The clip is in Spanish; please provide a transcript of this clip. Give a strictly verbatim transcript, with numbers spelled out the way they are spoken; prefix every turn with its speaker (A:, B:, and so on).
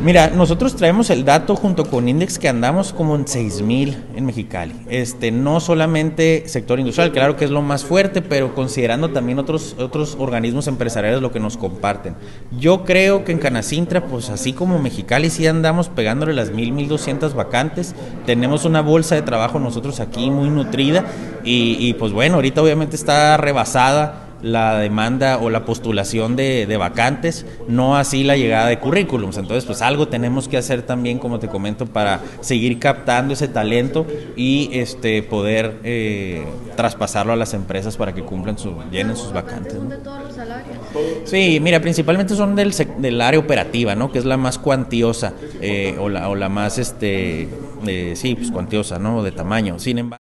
A: Mira, nosotros traemos el dato junto con Index que andamos como en seis mil en Mexicali. Este, no solamente sector industrial, claro que es lo más fuerte, pero considerando también otros, otros organismos empresariales lo que nos comparten. Yo creo que en Canacintra, pues así como Mexicali, sí andamos pegándole las mil, mil doscientas vacantes. Tenemos una bolsa de trabajo nosotros aquí muy nutrida y, y pues bueno, ahorita obviamente está rebasada la demanda o la postulación de, de vacantes, no así la llegada de currículums. Entonces, pues algo tenemos que hacer también, como te comento, para seguir captando ese talento y este poder eh, traspasarlo a las empresas para que cumplan su, llenen sus vacantes, ¿no?
B: ¿De todos los salarios?
A: Sí, mira, principalmente son del, del área operativa, ¿no? Que es la más cuantiosa eh, o, la, o la más, este, eh, sí, pues cuantiosa, ¿no? De tamaño. Sin embargo,